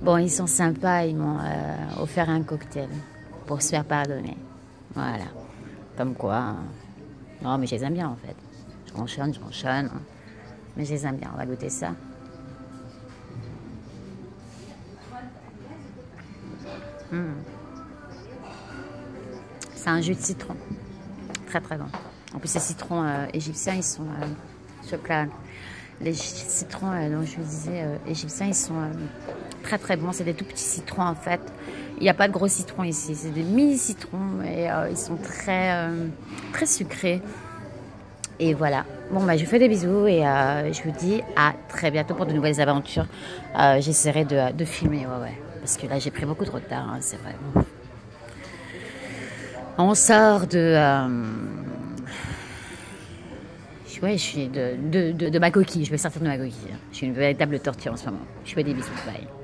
Bon, ils sont sympas, ils m'ont offert un cocktail pour se faire pardonner. Voilà. Comme quoi. Non, mais je les aime bien en fait. Je ronchonne. Mais je les aime bien. On va goûter ça. C'est un jus de citron. Très très bon. En plus, les citrons égyptiens, ils sont chocolat. Les citrons, dont je vous disais, égyptiens, ils sont très très bons. C'est des tout petits citrons en fait. Il n'y a pas de gros citrons ici. C'est des mini citrons et ils sont très, très sucrés. Et voilà. Bon, bah, je vous fais des bisous et je vous dis à très bientôt pour de nouvelles aventures. J'essaierai de filmer, ouais. Parce que là, j'ai pris beaucoup de retard, hein, c'est vrai. On sort de... ouais, je suis de ma coquille. Je vais sortir de ma coquille. Je suis une véritable tortue en ce moment. Je fais des bisous. Bye.